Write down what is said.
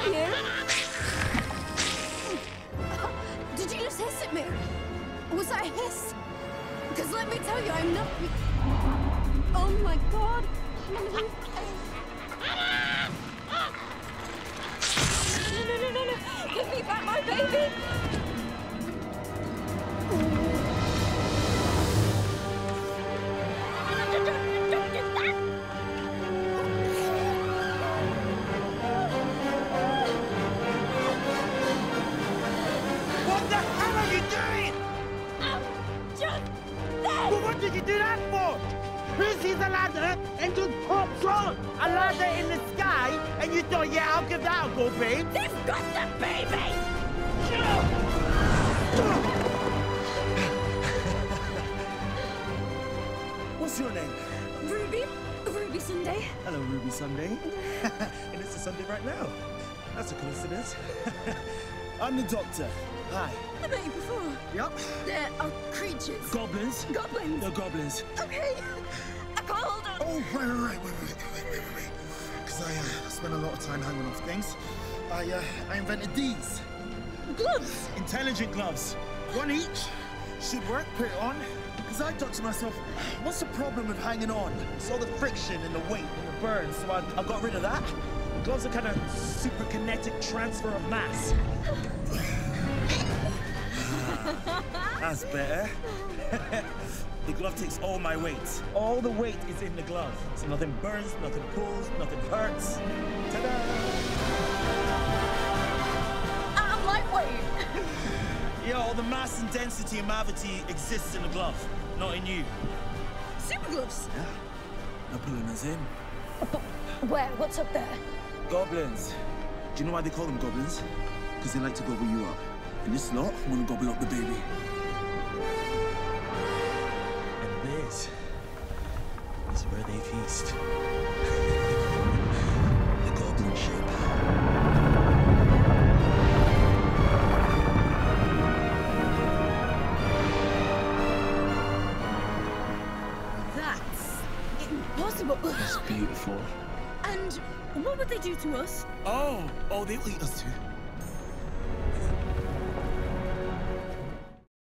You? Did you just hiss at me? Was that a hiss? Because let me tell you, I'm not... Oh my God. No, no, no, no, no. Give me back my baby. What the hell are you doing? Just Well, what did you do that for? Who sees a ladder and just pops on? A ladder in the sky, and you thought, yeah, I'll give that a go, babe. They've got the baby! What's your name? Ruby? Ruby Sunday? Hello, Ruby Sunday. And it's a Sunday right now. That's a coincidence. I'm the doctor. Hi. I met you before. Yep. There are creatures. Goblins. Goblins. They're goblins. Okay. I can't hold on. Oh, wait. Because I spent a lot of time hanging off things. I invented these. Gloves. Intelligent gloves. One each. Should work, put it on. Because I thought to myself, what's the problem with hanging on? It's all the friction and the weight and the burn, so I got rid of that. Gloves are kind of super kinetic transfer of mass. That's better. The glove takes all my weight. All the weight is in the glove. So nothing burns, nothing pulls, nothing hurts. Ta-da! I'm lightweight. Yeah, all the mass and density and gravity exists in the glove, not in you. Super gloves. Yeah, they're pulling us in. Where? What's up there? Goblins. Do you know why they call them goblins? Because they like to gobble you up. And this lot want to gobble up the baby. And this is where they feast. The goblin ship. That's impossible. It's beautiful. And what would they do to us? Oh, they'll eat us too.